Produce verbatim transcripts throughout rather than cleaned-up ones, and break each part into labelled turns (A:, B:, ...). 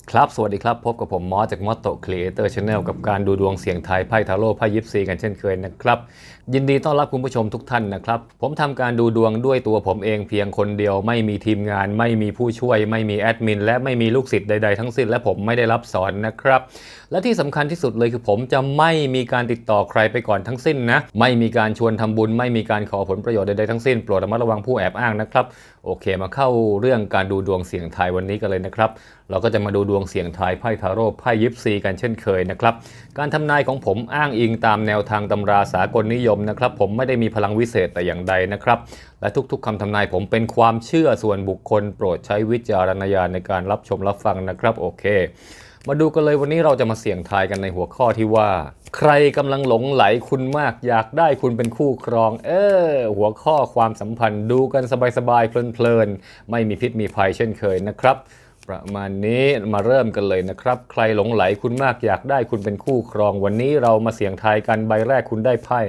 A: ครับสวัสดีครับพบกับผมมอสจาก Motto Creator Channel กับการดูดวงเสี่ยงทายไพ่ทาโร่ไพ่ยิปซีกันเช่นเคยนะครับยินดีต้อนรับคุณผู้ชมทุกท่านนะครับผมทำการดูดวงด้วยตัวผมเองเพียงคนเดียวไม่มีทีมงานไม่มีผู้ช่วยไม่มีแอดมินและไม่มีลูกศิษย์ใดๆทั้งสิ้นและผมไม่ได้รับสอนนะครับและที่สำคัญที่สุดเลยคือผมจะไม่มีการติดต่อใครไปก่อนทั้งสิ้นนะไม่มีการชวนทำบุญไม่มีการขอผลประโยชน์ใดๆทั้งสิ้นโปรดระมัดระวังผู้แอบอ้างนะครับโอเคมาเข้าเรื่องการดูดวงเสี่ยงทายวันนี้กันเลยนะครับเราก็จะมาดูดวงเสี่ยงทายไพ่ทาโร่ไพ่ยิปซีกันเช่นเคยนะครับการทำนายของผมอ้างอิงตามแนวทางตำราสากลนิยมนะครับผมไม่ได้มีพลังวิเศษแต่อย่างใดนะครับและทุกๆคำทำนายผมเป็นความเชื่อส่วนบุคคลโปรดใช้วิจารณญาณในการรับชมรับฟังนะครับโอเคมาดูกันเลยวันนี้เราจะมาเสี่ยงทายกันในหัวข้อที่ว่าใครกำลังหลงไหลคุณมากอยากได้คุณเป็นคู่ครองเออหัวข้อความสัมพันธ์ดูกันสบายๆเพลินๆไม่มีพิษมีภัยเช่นเคยนะครับประมาณนี้มาเริ่มกันเลยนะครับใครหลงไหลคุณมากอยากได้คุณเป็นคู่ครองวันนี้เรามาเสี่ยงทายกันใบแรกคุณได้ไพ่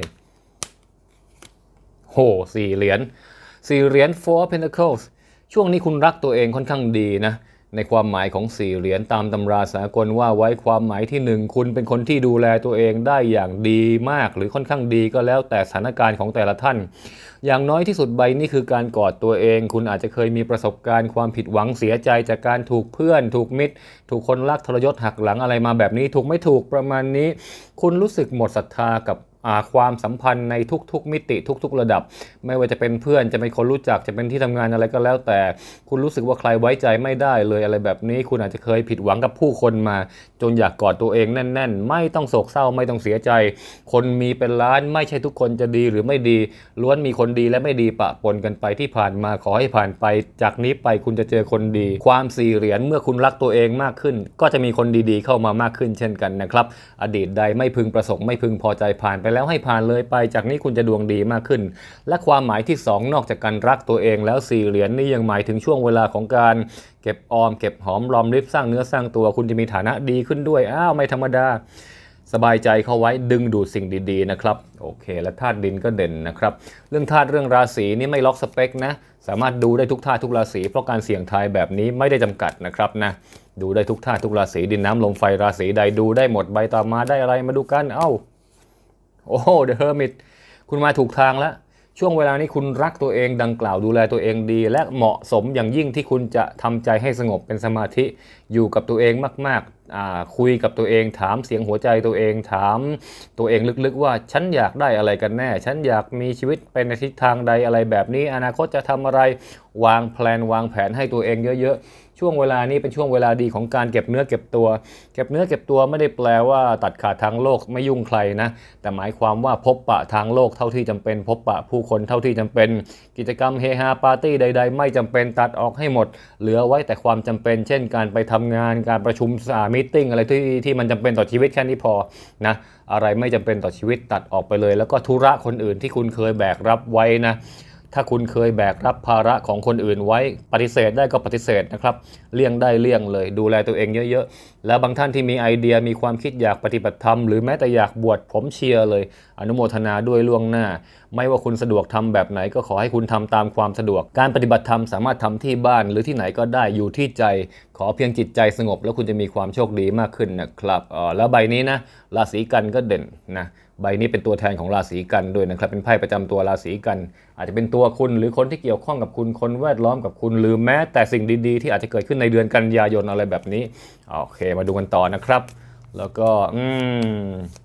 A: โหสี่เหรียญสี่เหรียญ four pentacles ช่วงนี้คุณรักตัวเองค่อนข้างดีนะในความหมายของสี่เหรียญตามตำราสากลว่าไว้ความหมายที่หนึ่งคุณเป็นคนที่ดูแลตัวเองได้อย่างดีมากหรือค่อนข้างดีก็แล้วแต่สถานการณ์ของแต่ละท่านอย่างน้อยที่สุดใบนี้คือการกอดตัวเองคุณอาจจะเคยมีประสบการณ์ความผิดหวังเสียใจจากการถูกเพื่อนถูกมิตรถูกคนรักทรยศหักหลังอะไรมาแบบนี้ถูกไม่ถูกประมาณนี้คุณรู้สึกหมดศรัทธากับความสัมพันธ์ในทุกๆมิติทุกๆระดับไม่ว่าจะเป็นเพื่อนจะเป็นคนรู้จักจะเป็นที่ทำงานอะไรก็แล้วแต่คุณรู้สึกว่าใครไว้ใจไม่ได้เลยอะไรแบบนี้คุณอาจจะเคยผิดหวังกับผู้คนมาจนอยากกอดตัวเองแน่นๆไม่ต้องโศกเศร้าไม่ต้องเสียใจคนมีเป็นล้านไม่ใช่ทุกคนจะดีหรือไม่ดีล้วนมีคนดีและไม่ดีปะปนกันไปที่ผ่านมาขอให้ผ่านไปจากนี้ไปคุณจะเจอคนดีความสี่เหรียญเมื่อคุณรักตัวเองมากขึ้นก็จะมีคนดีๆเข้ามามากขึ้นเช่นกันนะครับอดีตใดไม่พึงประสงค์ไม่พึงพอใจผ่านไปแล้วให้ผ่านเลยไปจากนี้คุณจะดวงดีมากขึ้นและความหมายที่สองนอกจากการรักตัวเองแล้วสี่เหรียญนี่ยังหมายถึงช่วงเวลาของการเก็บออมเก็บหอมรอมริบสร้างเนื้อสร้างตัวคุณจะมีฐานะดีขึ้นด้วยอ้าวไม่ธรรมดาสบายใจเข้าไว้ดึงดูดสิ่งดีๆนะครับโอเคและธาตุดินก็เด่นนะครับเรื่องธาตุเรื่องราศีนี่ไม่ล็อกสเปคนะสามารถดูได้ทุกธาตุทุกราศีเพราะการเสี่ยงทายแบบนี้ไม่ได้จำกัดนะครับนะดูได้ทุกธาตุทุกราศีดินน้ำลมไฟราศีใดดูได้หมดใบต่อมาได้อะไรมาดูกันเอ้าโอ้โห The Hermit คุณมาถูกทางแล้วช่วงเวลานี้คุณรักตัวเองดังกล่าวดูแลตัวเองดีและเหมาะสมอย่างยิ่งที่คุณจะทำใจให้สงบเป็นสมาธิอยู่กับตัวเองมากๆคุยกับตัวเองถามเสียงหัวใจตัวเองถามตัวเองลึกๆว่าฉันอยากได้อะไรกันแน่ฉันอยากมีชีวิตเป็นในทิศทางใดอะไรแบบนี้อนาคตจะทำอะไรวางแผนวางแผนให้ตัวเองเยอะๆช่วงเวลานี้เป็นช่วงเวลาดีของการเก็บเนื้อเก็บตัวเก็บเนื้อเก็บตัวไม่ได้แปลว่าตัดขาดทางโลกไม่ยุ่งใครนะแต่หมายความว่าพบปะทางโลกเท่าที่จำเป็นพบปะผู้คนเท่าที่จำเป็นกิจกรรมเฮฮาปาร์ตี้ใดๆไม่จำเป็นตัดออกให้หมดเหลือไว้แต่ความจำเป็นเช่นการไปทำงานการประชุมสามีตติ้งอะไรที่ที่มันจำเป็นต่อชีวิตแค่นี้พอนะอะไรไม่จำเป็นต่อชีวิตตัดออกไปเลยแล้วก็ธุระคนอื่นที่คุณเคยแบกรับไว้นะถ้าคุณเคยแบกรับภาระของคนอื่นไว้ปฏิเสธได้ก็ปฏิเสธนะครับเลี่ยงได้เลี่ยงเลยดูแลตัวเองเยอะๆแล้วบางท่านที่มีไอเดียมีความคิดอยากปฏิบัติธรรมหรือแม้แต่อยากบวชผมเชียร์เลยอนุโมทนาด้วยล่วงหน้าไม่ว่าคุณสะดวกทำแบบไหนก็ขอให้คุณทำตามความสะดวกการปฏิบัติธรรมสามารถทำที่บ้านหรือที่ไหนก็ได้อยู่ที่ใจขอเพียงจิตใจสงบแล้วคุณจะมีความโชคดีมากขึ้นนะครับอ๋อแล้วใบนี้นะราศีกันก็เด่นนะใบนี้เป็นตัวแทนของราศีกันด้วยนะครับเป็นไพ่ประจำตัวราศีกันอาจจะเป็นตัวคุณหรือคนที่เกี่ยวข้องกับคุณคนแวดล้อมกับคุณหรือแม้แต่สิ่งดีๆที่อาจจะเกิดขึ้นในเดือนกันยายนอะไรแบบนี้โอเคมาดูกันต่อนะครับแล้วก็อืม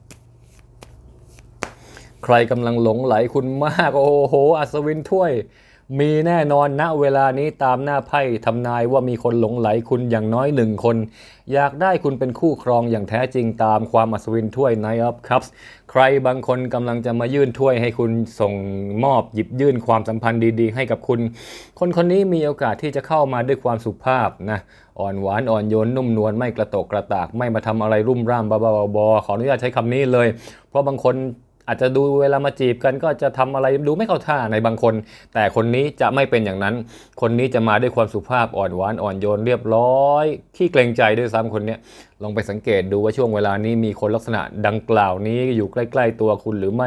A: ใครกำลังหลงไหลคุณมากโอ้โหอัศวินถ้วยมีแน่นอนณเวลานี้ตามหน้าไพ่ทำนายว่ามีคนหลงไหลคุณอย่างน้อยหนึ่งคนอยากได้คุณเป็นคู่ครองอย่างแท้จริงตามความอัศวินถ้วย Knight of Cups ใครบางคนกำลังจะมายื่นถ้วยให้คุณส่งมอบหยิบยื่นความสัมพันธ์ดีๆให้กับคุณคนคนนี้มีโอกาสที่จะเข้ามาด้วยความสุภาพนะอ่อนหวานอ่อนโยนนุ่มนวลไม่กระโตกกระตากไม่มาทำอะไรรุ่มร่ามบ้าๆบอๆขออนุญาตใช้คำนี้เลยเพราะบางคนอาจจะดูเวลามาจีบกันก็จะทำอะไรดูไม่เข้าท่าในบางคนแต่คนนี้จะไม่เป็นอย่างนั้นคนนี้จะมาด้วยความสุภาพอ่อนหวานอ่อนโยนเรียบร้อยขี้เกรงใจด้วยซ้ำคนนี้ลองไปสังเกตดูว่าช่วงเวลานี้มีคนลักษณะดังกล่าวนี้อยู่ใกล้ๆตัวคุณหรือไม่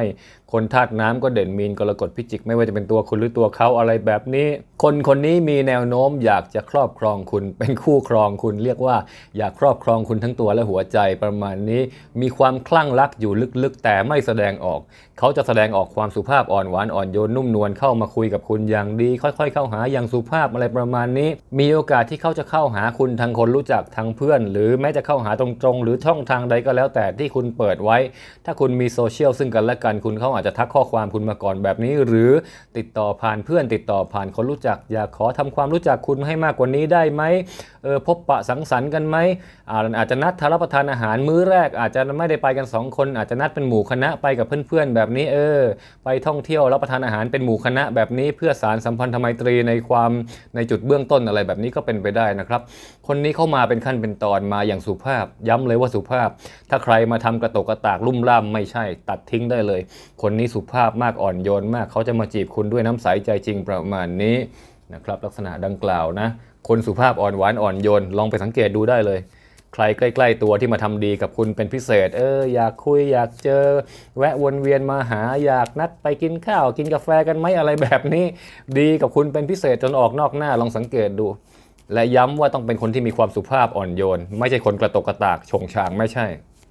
A: คนธาตุน้ำก็เด่นมีนกรกฎพิจิกไม่ว่าจะเป็นตัวคุณหรือตัวเขาอะไรแบบนี้คนคนนี้มีแนวโน้มอยากจะครอบครองคุณเป็นคู่ครองคุณเรียกว่าอยากครอบครองคุณทั้งตัวและหัวใจประมาณนี้มีความคลั่งรักอยู่ลึกๆแต่ไม่แสดงออกเขาจะแสดงออกความสุภาพอ่อนหวานอ่อนโยนนุ่มนวลเข้ามาคุยกับคุณอย่างดีค่อยๆเข้าหาอย่างสุภาพอะไรประมาณนี้มีโอกาสที่เขาจะเข้าหาคุณทางคนรู้จักทางเพื่อนหรือแม้จะเข้าหาตรงๆหรือช่องทางใดก็แล้วแต่ที่คุณเปิดไว้ถ้าคุณมีโซเชียลซึ่งกันและกันคุณเขาอาจจะทักข้อความคุณมาก่อนแบบนี้หรือติดต่อผ่านเพื่อนติดต่อผ่านคนรู้จักอยากขอทำความรู้จักคุณให้มากกว่านี้ได้ไหมเออพบปะสังสรรค์กันไหมอาจจะนัดทานรับประทานอาหารมื้อแรกอาจจะไม่ได้ไปกันสองคนอาจจะนัดเป็นหมู่คณะไปกับเพื่อนๆแบบนี้เออไปท่องเที่ยวรับประทานอาหารเป็นหมู่คณะแบบนี้เพื่อสานสัมพันธไมตรีในความในจุดเบื้องต้นอะไรแบบนี้ก็เป็นไปได้นะครับคนนี้เข้ามาเป็นขั้นเป็นตอนมาอย่างสุภาพย้ำเลยว่าสุภาพถ้าใครมาทำกระตกกระตากลุ่มล่ามไม่ใช่ตัดทิ้งได้เลยคนนี้สุภาพมากอ่อนโยนมากเขาจะมาจีบคุณด้วยน้ำใสใจจริงประมาณนี้นะครับลักษณะดังกล่าวนะคนสุภาพอ่อนหวานอ่อนโยนลองไปสังเกตดูได้เลยใครใกล้ๆตัวที่มาทำดีกับคุณเป็นพิเศษเอออยากคุยอยากเจอแวะวนเวียนมาหาอยากนัดไปกินข้าวกินกาแฟกันไหมอะไรแบบนี้ดีกับคุณเป็นพิเศษจนออกนอกหน้าลองสังเกตดูและย้ำว่าต้องเป็นคนที่มีความสุภาพอ่อนโยนไม่ใช่คนกระตกกระตากชงชางไม่ใช่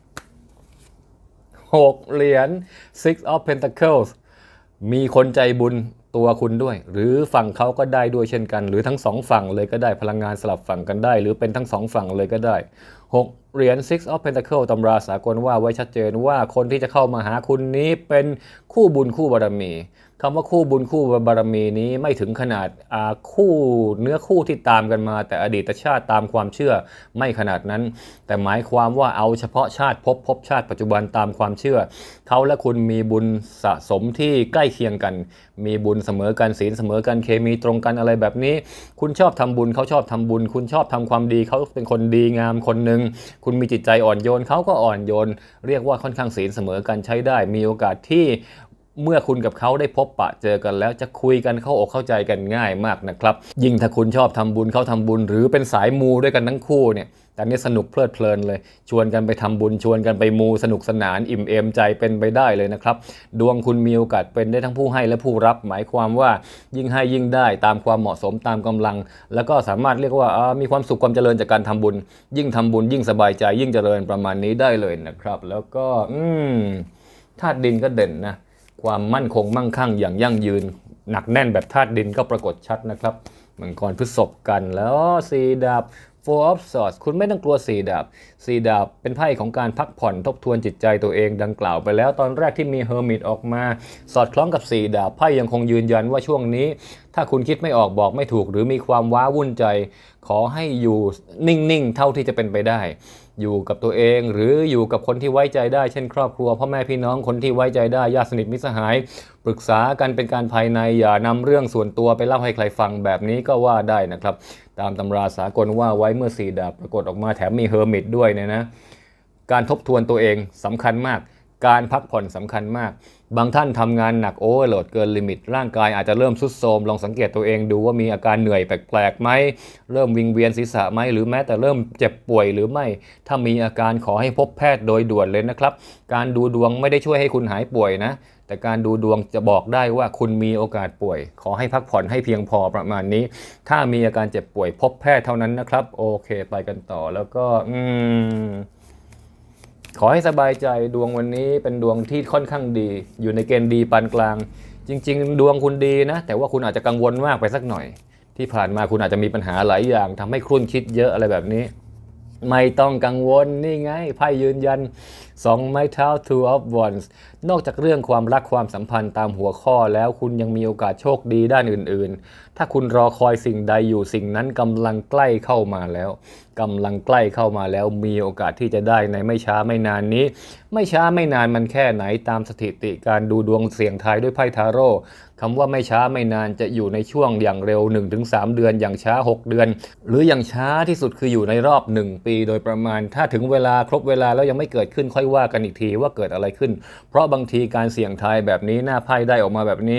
A: หกเหรียญ Six of Pentacles มีคนใจบุญตัวคุณด้วยหรือฝั่งเขาก็ได้ด้วยเช่นกันหรือทั้งสองฝั่งเลยก็ได้พลังงานสลับฝั่งกันได้หรือเป็นทั้งสองฝั่งเลยก็ได้หกเหรียญ Six of Pentacles ตำราสากลว่าไว้ชัดเจนว่าคนที่จะเข้ามาหาคุณนี้เป็นคู่บุญคู่บารมีคำว่าคู่บุญคู่บารมีนี้ไม่ถึงขนาดคู่เนื้อคู่ที่ตามกันมาแต่อดีตชาติตามความเชื่อไม่ขนาดนั้นแต่หมายความว่าเอาเฉพาะชาติภพภพชาติปัจจุบันตามความเชื่อเขาและคุณมีบุญสะสมที่ใกล้เคียงกันมีบุญเสมอกันศีลเสมอกันเคมีตรงกันอะไรแบบนี้คุณชอบทำบุญเขาชอบทำบุญคุณชอบทำความดีเขาเป็นคนดีงามคนหนึ่งคุณมีจิตใจอ่อนโยนเขาก็อ่อนโยนเรียกว่าค่อนข้างศีลเสมอกันใช้ได้มีโอกาสที่เมื่อคุณกับเขาได้พบปะเจอกันแล้วจะคุยกันเข้าอกเข้าใจกันง่ายมากนะครับยิ่งถ้าคุณชอบทำบุญเขาทำบุญหรือเป็นสายมูด้วยกันทั้งคู่เนี่ยแต่นี้สนุกเพลิดเพลินเลยชวนกันไปทำบุญชวนกันไปมูสนุกสนานอิ่มเอมใจเป็นไปได้เลยนะครับดวงคุณมีโอกาสเป็นได้ทั้งผู้ให้และผู้รับหมายความว่ายิ่งให้ยิ่งได้ตามความเหมาะสมตามกำลังแล้วก็สามารถเรียกว่ามีความสุขความเจริญจากการทำบุญยิ่งทำบุญยิ่งสบายใจยิ่งเจริญประมาณนี้ได้เลยนะครับแล้วก็อืมธาตุดินก็เด่นนะความมั่นคงมั่งคั่งอย่างยั่งยืนหนักแน่นแบบธาตุดินก็ปรากฏชัดนะครับมังกรพฤษภกันแล้วสี่ดาบ Four of Swords คุณไม่ต้องกลัวสี่ดาบสี่ดาบเป็นไพ่ของการพักผ่อนทบทวนจิตใจตัวเองดังกล่าวไปแล้วตอนแรกที่มีเฮอร์มิตออกมาสอดคล้องกับสี่ดาบไพ่ยังคงยืนยันว่าช่วงนี้ถ้าคุณคิดไม่ออกบอกไม่ถูกหรือมีความว้าวุ่นใจขอให้อยู่นิ่งๆเท่าที่จะเป็นไปได้อยู่กับตัวเองหรืออยู่กับคนที่ไว้ใจได้เช่นครอบครัวพ่อแม่พี่น้องคนที่ไว้ใจได้ญาติสนิทมิตรสหายปรึกษากันเป็นการภายในอย่านำเรื่องส่วนตัวไปเล่าให้ใครฟังแบบนี้ก็ว่าได้นะครับตามตำราสากลว่าไว้เมื่อสี่ดาบปรากฏออกมาแถมมีเฮอร์มิตด้วยเนี่ยนะการทบทวนตัวเองสำคัญมากการพักผ่อนสำคัญมากบางท่านทำงานหนักโอเวอร์โหลดเกินลิมิตร่างกายอาจจะเริ่มทรุดโทรมลองสังเกตตัวเองดูว่ามีอาการเหนื่อยแปลกๆไหมเริ่มวิงเวียนศีรษะไหมหรือแม้แต่เริ่มเจ็บป่วยหรือไม่ถ้ามีอาการขอให้พบแพทย์โดยด่วนเลยนะครับการดูดวงไม่ได้ช่วยให้คุณหายป่วยนะแต่การดูดวงจะบอกได้ว่าคุณมีโอกาสป่วยขอให้พักผ่อนให้เพียงพอประมาณนี้ถ้ามีอาการเจ็บป่วยพบแพทย์เท่านั้นนะครับโอเคไปกันต่อแล้วก็อืมขอให้สบายใจดวงวันนี้เป็นดวงที่ค่อนข้างดีอยู่ในเกณฑ์ดีปานกลางจริงๆดวงคุณดีนะแต่ว่าคุณอาจจะกังวลมากไปสักหน่อยที่ผ่านมาคุณอาจจะมีปัญหาหลายอย่างทำให้ครุ่นคิดเยอะอะไรแบบนี้ไม่ต้องกังวลนี่ไงไพ่ยืนยันสองไม้เท้า two of wands นอกจากเรื่องความรักความสัมพันธ์ตามหัวข้อแล้วคุณยังมีโอกาสโชคดีด้านอื่นๆถ้าคุณรอคอยสิ่งใดอยู่สิ่งนั้นกำลังใกล้เข้ามาแล้วกำลังใกล้เข้ามาแล้วมีโอกาสที่จะได้ในไม่ช้าไม่นานนี้ไม่ช้าไม่นานมันแค่ไหนตามสถิติการดูดวงเสี่ยงทายด้วยไพ่ทาโร่คำว่าไม่ช้าไม่นานจะอยู่ในช่วงอย่างเร็ว หนึ่งถึงสาม เดือนอย่างช้าหกเดือนหรืออย่างช้าที่สุดคืออยู่ในรอบหนึ่งปีโดยประมาณถ้าถึงเวลาครบเวลาแล้วยังไม่เกิดขึ้นค่อยว่ากันอีกทีว่าเกิดอะไรขึ้นเพราะบางทีการเสี่ยงทายแบบนี้หน้าไพ่ได้ออกมาแบบนี้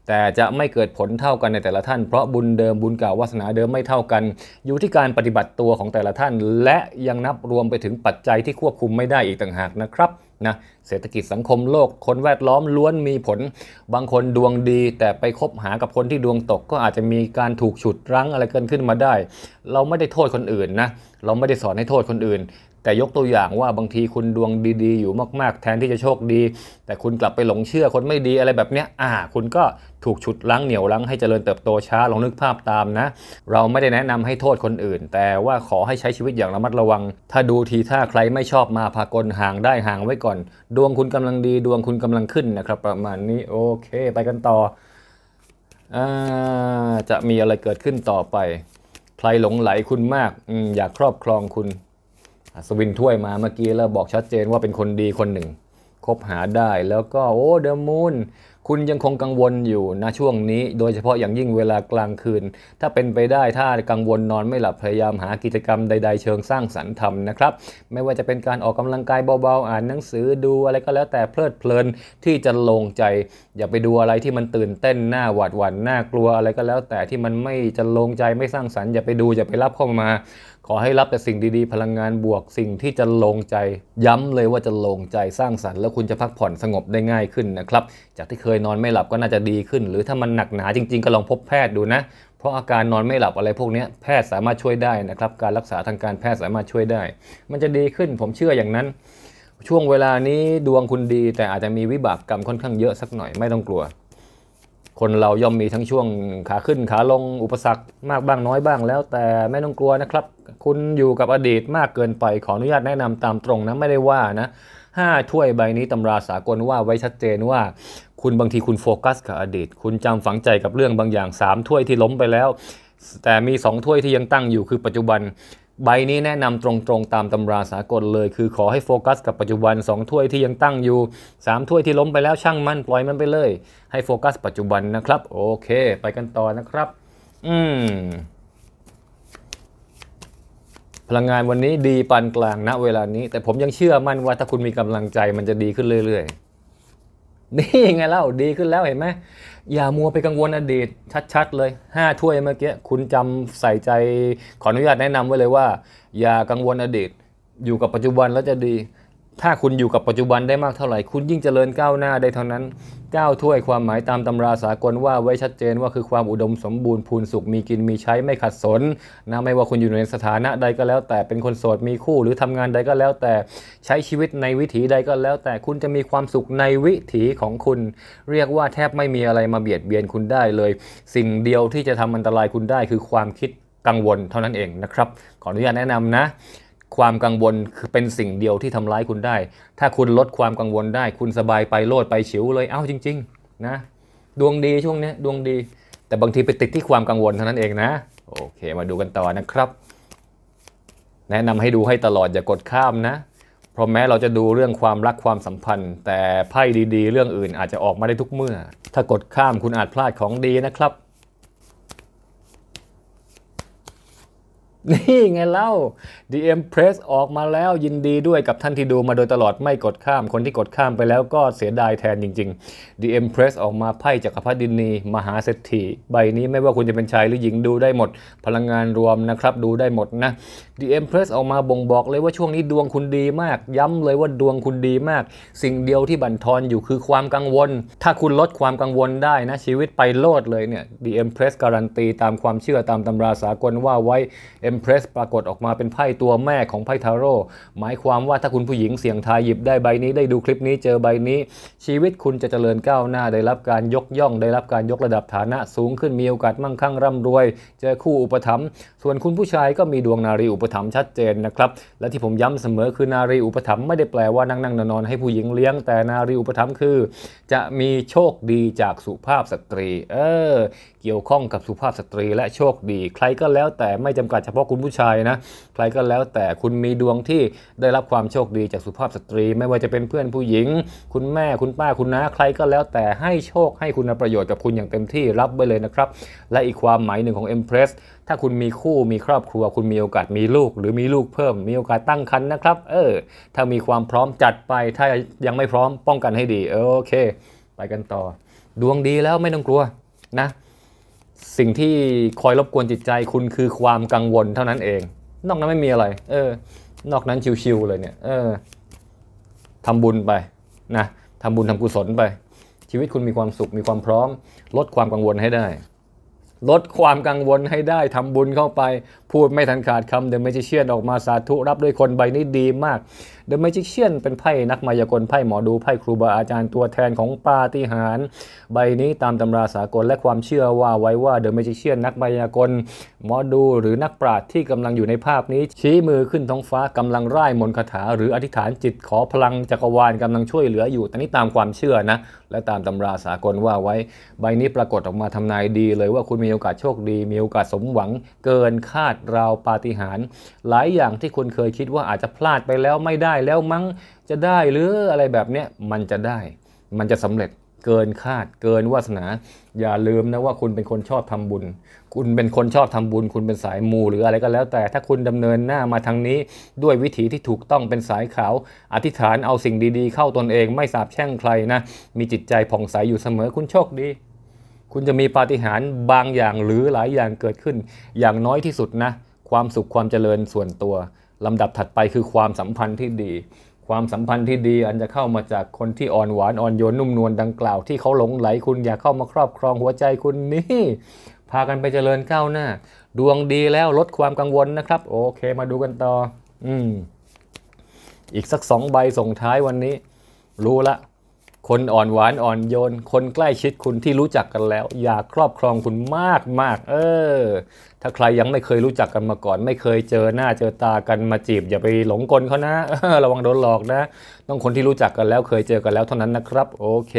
A: แต่จะไม่เกิดผลเท่ากันในแต่ละท่านเพราะบุญเดิมบุญเก่าวาสนาเดิมไม่เท่ากันอยู่ที่การปฏิบัติตัวของแต่ละท่านและยังนับรวมไปถึงปัจจัยที่ควบคุมไม่ได้อีกต่างหากนะครับนะเศรษฐกิจสังคมโลกคนแวดล้อมล้วนมีผลบางคนดวงดีแต่ไปคบหากับคนที่ดวงตกก็อาจจะมีการถูกฉุดรั้งอะไรเกินขึ้นมาได้เราไม่ได้โทษคนอื่นนะเราไม่ได้สอนให้โทษคนอื่นแต่ยกตัวอย่างว่าบางทีคุณดวงดีๆอยู่มากๆแทนที่จะโชคดีแต่คุณกลับไปหลงเชื่อคนไม่ดีอะไรแบบเนี้ยอ่าคุณก็ถูกฉุดรั้งเหนี่ยวรั้งให้เจริญเติบโตช้าลองนึกภาพตามนะเราไม่ได้แนะนำให้โทษคนอื่นแต่ว่าขอให้ใช้ชีวิตอย่างระมัดระวังถ้าดูทีท่าใครไม่ชอบมาพากลห่างได้ห่างไว้ก่อนดวงคุณกำลังดีดวงคุณกำลังขึ้นนะครับประมาณนี้โอเคไปกันต่ออ่าจะมีอะไรเกิดขึ้นต่อไปใครหลงไหลคุณมากออยากครอบครองคุณสวินถ้วยมาเมื่อกี้แล้วบอกชัดเจนว่าเป็นคนดีคนหนึ่งคบหาได้แล้วก็โอ้เดอะมูนคุณยังคงกังวลอยู่นะช่วงนี้โดยเฉพาะอย่างยิ่งเวลากลางคืนถ้าเป็นไปได้ถ้ากังวลนอนไม่หลับพยายามหากิจกรรมใดๆเชิงสร้างสรรค์ทำนะครับไม่ว่าจะเป็นการออกกำลังกายเบาๆอ่านหนังสือดูอะไรก็แล้วแต่เพลิดเพลินที่จะลงใจอย่าไปดูอะไรที่มันตื่นเต้นน่าหวาดหวั่นน่ากลัวอะไรก็แล้วแต่ที่มันไม่จะลงใจไม่สร้างสรรค์อย่าไปดูอย่าไปรับเข้ามาขอให้รับแต่สิ่งดีๆพลังงานบวกสิ่งที่จะลงใจย้ำเลยว่าจะลงใจสร้างสรรค์แล้วคุณจะพักผ่อนสงบได้ง่ายขึ้นนะครับจากที่เคยนอนไม่หลับก็น่าจะดีขึ้นหรือถ้ามันหนักหนาจริงๆก็ลองพบแพทย์ดูนะเพราะอาการนอนไม่หลับอะไรพวกนี้แพทย์สามารถช่วยได้นะครับการรักษาทางการแพทย์สามารถช่วยได้มันจะดีขึ้นผมเชื่ออย่างนั้นช่วงเวลานี้ดวงคุณดีแต่อาจจะมีวิบากกรรมค่อนข้างเยอะสักหน่อยไม่ต้องกลัวคนเราย่อมมีทั้งช่วงขาขึ้นขาลงอุปสรรคมากบ้างน้อยบ้างแล้วแต่ไม่ต้องกลัวนะครับคุณอยู่กับอดีตมากเกินไปขออนุญาตแนะนำตามตรงนะไม่ได้ว่านะห้าถ้วยใบนี้ตำราสากลว่าไว้ชัดเจนว่าคุณบางทีคุณโฟกัสกับอดีตคุณจำฝังใจกับเรื่องบางอย่างสามถ้วยที่ล้มไปแล้วแต่มีสองถ้วยที่ยังตั้งอยู่คือปัจจุบันใบนี้แนะนำตรงๆตามตำราสากลเลยคือขอให้โฟกัสกับปัจจุบันสองถ้วยที่ยังตั้งอยู่สามถ้วยที่ล้มไปแล้วช่างมันปล่อยมันไปเลยให้โฟกัสปัจจุบันนะครับโอเคไปกันต่อนะครับอืมพลังงานวันนี้ดีปานกลางณเวลานี้แต่ผมยังเชื่อมั่นว่าถ้าคุณมีกำลังใจมันจะดีขึ้นเรื่อยๆนี่ไงเล่าดีขึ้นแล้วเห็นไหมอย่ามัวไปกังวลอดีตชัดๆเลยห้าถ้วยเมื่อกี้คุณจำใส่ใจขออนุญาตแนะนำไว้เลยว่าอย่ากังวลอดีตอยู่กับปัจจุบันแล้วจะดีถ้าคุณอยู่กับปัจจุบันได้มากเท่าไหร่คุณยิ่งเจริญก้าวหน้าได้เท่านั้นเก้าถ้วยความหมายตามตำราสากลว่าไว้ชัดเจนว่าคือความอุดมสมบูรณ์พูนสุขมีกินมีใช้ไม่ขัดสนนะไม่ว่าคุณอยู่ในสถานะใดก็แล้วแต่เป็นคนโสดมีคู่หรือทำงานใดก็แล้วแต่ใช้ชีวิตในวิถีใดก็แล้วแต่คุณจะมีความสุขในวิถีของคุณเรียกว่าแทบไม่มีอะไรมาเบียดเบียนคุณได้เลยสิ่งเดียวที่จะทำอันตรายคุณได้คือความคิดกังวลเท่านั้นเองนะครับขออนุญาตแนะนำนะความกังวลคือเป็นสิ่งเดียวที่ทำร้ายคุณได้ถ้าคุณลดความกังวลได้คุณสบายไปโลดไปฉิวเลยเอ้าจริงๆนะดวงดีช่วงนี้ดวงดีแต่บางทีไปติดที่ความกังวลเท่านั้นเองนะโอเคมาดูกันต่อนะครับแนะนำให้ดูให้ตลอดอย่ากดข้ามนะเพราะแม้เราจะดูเรื่องความรักความสัมพันธ์แต่ไพ่ดีๆเรื่องอื่นอาจจะออกมาได้ทุกเมื่อถ้ากดข้ามคุณอาจพลาดของดีนะครับนี่ไงเล่า The Empress ออกมาแล้วยินดีด้วยกับท่านที่ดูมาโดยตลอดไม่กดข้ามคนที่กดข้ามไปแล้วก็เสียดายแทนจริงๆ The Empress ออกมาไพ่จักรพรรดินีมหาเศรษฐีใบนี้ไม่ว่าคุณจะเป็นชายหรือหญิงดูได้หมดพลังงานรวมนะครับดูได้หมดนะ The Empress ออกมาบ่งบอกเลยว่าช่วงนี้ดวงคุณดีมากย้ำเลยว่าดวงคุณดีมากสิ่งเดียวที่บั่นทอนอยู่คือความกังวลถ้าคุณลดความกังวลได้นะชีวิตไปโลดเลยเนี่ย The Empress การันตีตามความเชื่อตามตำราสากลว่าไว้Empress ปรากฏออกมาเป็นไพ่ตัวแม่ของไพ่ทาโร่หมายความว่าถ้าคุณผู้หญิงเสี่ยงทายหยิบได้ใบนี้ได้ดูคลิปนี้เจอใบนี้ชีวิตคุณจะเจริญก้าวหน้าได้รับการยกย่องได้รับการยกระดับฐานะสูงขึ้นมีโอกาสมั่งคั่งร่ำรวยเจอคู่อุปถัมภ์ส่วนคุณผู้ชายก็มีดวงนารีอุปถัมภ์ชัดเจนนะครับและที่ผมย้ำเสมอคือนารีอุปถัมภ์ไม่ได้แปลว่านั่งนั่งนอนให้ผู้หญิงเลี้ยงแต่นารีอุปถัมภ์คือจะมีโชคดีจากสุภาพสตรีเออเกี่ยวข้องกับสุภาพสตรีและโชคดีใครก็แล้วแต่ไม่จำกัดเฉพาะคุณผู้ชายนะใครก็แล้วแต่คุณมีดวงที่ได้รับความโชคดีจากสุภาพสตรีไม่ว่าจะเป็นเพื่อนผู้หญิงคุณแม่คุณป้าคุณน้าใครก็แล้วแต่ให้โชคให้คุณประโยชน์กับคุณอย่างเต็มที่รับไว้เลยนะครับและอีกความหมายหนึ่งของ Empress ถ้าคุณมีคู่มีครอบครัวคุณมีโอกาสมีลูกหรือมีลูกเพิ่มมีโอกาสตั้งครรภ์นะครับเออถ้ามีความพร้อมจัดไปถ้ายังไม่พร้อมป้องกันให้ดีโอเคไปกันต่อดวงดีแล้วไม่ต้องกลัวนะสิ่งที่คอยรบกวนจิตใจคุณคือความกังวลเท่านั้นเองนอกนั้นไม่มีอะไรเออนอกนั้นชิวๆเลยเนี่ยเออทำบุญไปนะทำบุญทำกุศลไปชีวิตคุณมีความสุขมีความพร้อมลดความกังวลให้ได้ลดความกังวลให้ได้ทำบุญเข้าไปพูดไม่ทันขาดคำ The Magician ออกมาสาธุรับด้วยคนใบนี้ดีมาก The Magician เป็นไพ่นักมายากลไพ่หมอดูไพ่ครูบาอาจารย์ตัวแทนของปาฏิหาริย์ใบนี้ตามตำราสากลและความเชื่อว่าไว้ว่า The Magician นักมายากลหมอดูหรือนักปราชญ์ที่กำลังอยู่ในภาพนี้ชี้มือขึ้นท้องฟ้ากำลังร่ายมนต์คาถาหรืออธิษฐานจิตขอพลังจักรวาลกำลังช่วยเหลืออยู่แต่นี้ตามความเชื่อนะและตามตำราสากลว่าไว้ใบนี้ปรากฏออกมาทำนายดีเลยว่าคุณมีโอกาสโชคดีมีโอกาสสมหวังเกินคาดราวปาฏิหาริย์หลายอย่างที่คุณเคยคิดว่าอาจจะพลาดไปแล้วไม่ได้แล้วมั้งจะได้หรืออะไรแบบเนี้ยมันจะได้มันจะสำเร็จเกินคาดเกินวาสนาอย่าลืมนะว่าคุณเป็นคนชอบทำบุญคุณเป็นคนชอบทำบุญคุณเป็นสายมูหรืออะไรก็แล้วแต่ถ้าคุณดำเนินหน้ามาทางนี้ด้วยวิถีที่ถูกต้องเป็นสายขาวอธิษฐานเอาสิ่งดีๆเข้าตนเองไม่สาปแช่งใครนะมีจิตใจผ่องใสอยู่เสมอคุณโชคดีคุณจะมีปาฏิหาริย์บางอย่างหรือหลายอย่างเกิดขึ้นอย่างน้อยที่สุดนะความสุขความเจริญส่วนตัวลำดับถัดไปคือความสัมพันธ์ที่ดีความสัมพันธ์ที่ดีอันจะเข้ามาจากคนที่อ่อนหวานอ่อนโยนนุ่มนวลดังกล่าวที่เขาหลงไหลคุณอยากเข้ามาครอบครองหัวใจคุณนี่พากันไปเจริญก้าวหน้าดวงดีแล้วลดความกังวลนะครับโอเคมาดูกันต่ออืมอีกสักสองใบส่งท้ายวันนี้รู้ละคนอ่อนหวานอ่อนโยนคนใกล้ชิดคุณที่รู้จักกันแล้วอยากครอบครองคุณมากมากเออถ้าใครยังไม่เคยรู้จักกันมาก่อนไม่เคยเจอหน้าเจอตากันมาจีบอย่าไปหลงกลเขานะระวังโดนหลอกนะต้องคนที่รู้จักกันแล้วเคยเจอกันแล้วเท่านั้นนะครับโอเค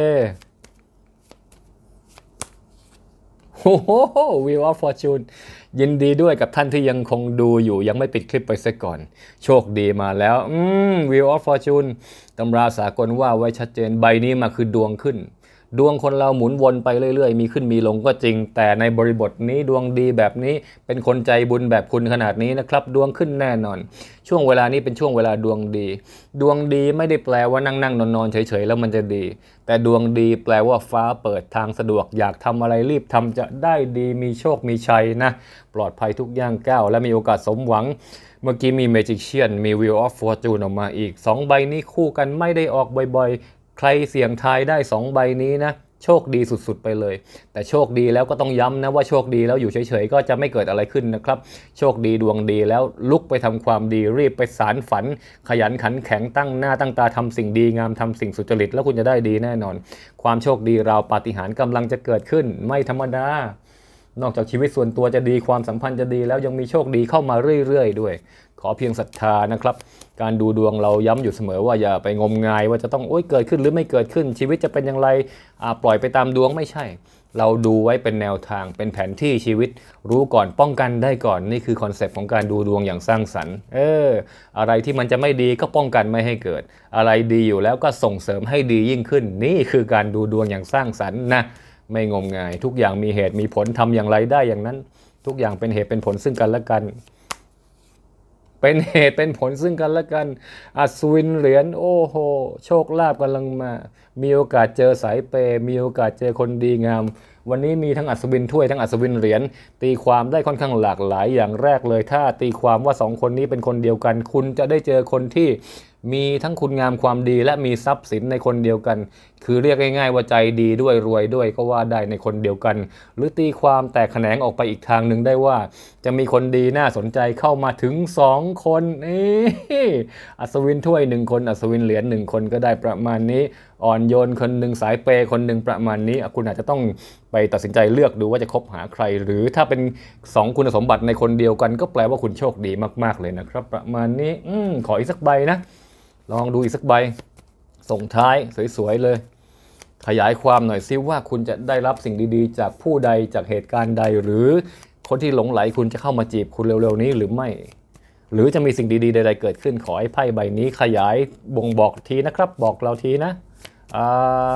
A: โอ้โห Wheel of Fortune ยินดีด้วยกับท่านที่ยังคงดูอยู่ยังไม่ปิดคลิปไปซะก่อนโชคดีมาแล้วอืม Wheel of Fortune ตำราสากลว่าไว้ชัดเจนใบนี้มาคือดวงขึ้นดวงคนเราหมุนวนไปเรื่อยๆมีขึ้นมีลงก็จริงแต่ในบริบทนี้ดวงดีแบบนี้เป็นคนใจบุญแบบคุณขนาดนี้นะครับดวงขึ้นแน่นอนช่วงเวลานี้เป็นช่วงเวลาดวงดีดวงดีไม่ได้แปลว่านั่งนั่งนอนนอนเฉยๆแล้วมันจะดีแต่ดวงดีแปลว่าฟ้าเปิดทางสะดวกอยากทำอะไรรีบทำจะได้ดีมีโชคมีชัยนะปลอดภัยทุกย่างก้าวและมีโอกาสสมหวังเมื่อกี้มี Magician มี Wheel of Fortune ออกมาอีกสองใบนี้คู่กันไม่ได้ออกบ่อยๆใครเสี่ยงทายได้สองใบนี้นะโชคดีสุดๆไปเลยแต่โชคดีแล้วก็ต้องย้ำนะว่าโชคดีแล้วอยู่เฉยๆก็จะไม่เกิดอะไรขึ้นนะครับโชคดีดวงดีแล้วลุกไปทำความดีรีบไปสารฝันขยันขันแข็งตั้งหน้าตั้งตาทำสิ่งดีงามทำสิ่งสุจริตแล้วคุณจะได้ดีแน่นอนความโชคดีราวปาฏิหาริย์กำลังจะเกิดขึ้นไม่ธรรมดานอกจากชีวิตส่วนตัวจะดีความสัมพันธ์จะดีแล้วยังมีโชคดีเข้ามาเรื่อยๆด้วยขอเพียงศรัทธานะครับการดูดวงเราย้ำอยู่เสมอว่าอย่าไปงมงายว่าจะต้องโอ๊ยเกิดขึ้นหรือไม่เกิดขึ้นชีวิตจะเป็นอย่างไรปล่อยไปตามดวงไม่ใช่เราดูไว้เป็นแนวทางเป็นแผนที่ชีวิตรู้ก่อนป้องกันได้ก่อนนี่คือคอนเซปต์ของการดูดวงอย่างสร้างสรรค์เอออะไรที่มันจะไม่ดีก็ป้องกันไม่ให้เกิดอะไรดีอยู่แล้วก็ส่งเสริมให้ดียิ่งขึ้นนี่คือการดูดวงอย่างสร้างสรรค์นะไม่งมงายทุกอย่างมีเหตุมีผลทำอย่างไรได้อย่างนั้นทุกอย่างเป็นเหตุเป็นผลซึ่งกันและกันเป็นเหตุเป็นผลซึ่งกันและกันอัศวินเหรียญโอ้โหโชคลาภกำลังมามีโอกาสเจอสายเปย์มีโอกาสเจอคนดีงามวันนี้มีทั้งอัศวินถ้วยทั้งอัศวินเหรียญตีความได้ค่อนข้างหลากหลายอย่างแรกเลยถ้าตีความว่าสองคนนี้เป็นคนเดียวกันคุณจะได้เจอคนที่มีทั้งคุณงามความดีและมีทรัพย์สินในคนเดียวกันคือเรียกง่ายๆว่าใจดีด้วยรวยด้วยก็ว่าได้ในคนเดียวกันหรือตีความแตกแขนงออกไปอีกทางหนึ่งได้ว่าจะมีคนดีน่าสนใจเข้ามาถึงสองคนนี่อัศวินถ้วยหนึ่งคนอัศวินเหรียญหนึ่งคนก็ได้ประมาณนี้อ่อนโยนคนหนึ่งสายเปย์คนหนึ่งประมาณนี้คุณอาจจะต้องไปตัดสินใจเลือกดูว่าจะคบหาใครหรือถ้าเป็นสองคุณสมบัติในคนเดียวกันก็แปลว่าคุณโชคดีมากๆเลยนะครับประมาณนี้อืมขออีกสักใบนะลองดูอีกสักใบส่งท้ายสวยๆเลยขยายความหน่อยซิว่าคุณจะได้รับสิ่งดีๆจากผู้ใดจากเหตุการณ์ใดหรือคนที่หลงไหลคุณจะเข้ามาจีบคุณเร็วๆนี้หรือไม่หรือจะมีสิ่งดีๆใดๆเกิดขึ้นขอให้ไพ่ใบนี้ขยายบ่งบอกทีนะครับบอกเราทีนะอ่า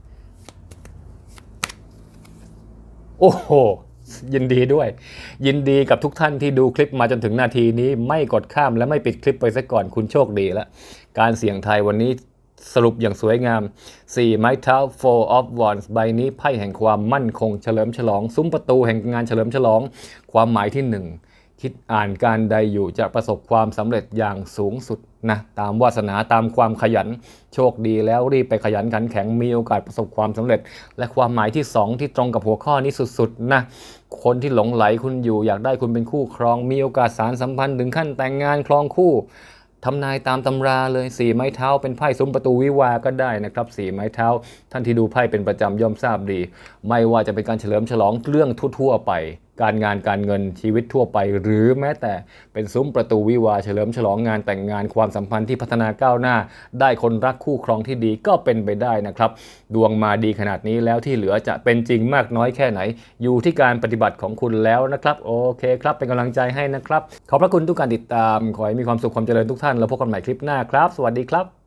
A: โอ้โหยินดีด้วยยินดีกับทุกท่านที่ดูคลิปมาจนถึงนาทีนี้ไม่กดข้ามและไม่ปิดคลิปไปซะก่อนคุณโชคดีแล้วการเสี่ยงทายวันนี้สรุปอย่างสวยงามสี่ไม้เท้า four of wands ใบนี้ไพ่แห่งความมั่นคงเฉลิมฉลองซุ้มประตูแห่งงานเฉลิมฉลองความหมายที่หนึ่งคิดอ่านการใดอยู่จะประสบความสำเร็จอย่างสูงสุดนะตามวาสนาตามความขยันโชคดีแล้วรีบไปขยันขันแข็งมีโอกาสประสบความสำเร็จและความหมายที่สองที่ตรงกับหัวข้อนี้สุดๆนะคนที่หลงไหลคุณอยู่อยากได้คุณเป็นคู่ครองมีโอกาสสารสัมพันธ์ถึงขั้นแต่งงานครองคู่ทำนายตามตำราเลยสี่ไม้เท้าเป็นไพ่ซุ้มประตูวิวาก็ได้นะครับสี่ไม้เท้าท่านที่ดูไพ่เป็นประจำย่อมทราบดีไม่ว่าจะเป็นการเฉลิมฉลองเรื่องทั่วๆไปการงานการเงินชีวิตทั่วไปหรือแม้แต่เป็นซุ้มประตูวิวาเฉลิมฉลองงานแต่งงานความสัมพันธ์ที่พัฒนาก้าวหน้าได้คนรักคู่ครองที่ดีก็เป็นไปได้นะครับดวงมาดีขนาดนี้แล้วที่เหลือจะเป็นจริงมากน้อยแค่ไหนอยู่ที่การปฏิบัติของคุณแล้วนะครับโอเคครับเป็นกำลังใจให้นะครับขอบพระคุณทุกการติดตามขอให้มีความสุขความเจริญทุกท่านแล้วพบกันใหม่คลิปหน้าครับสวัสดีครับ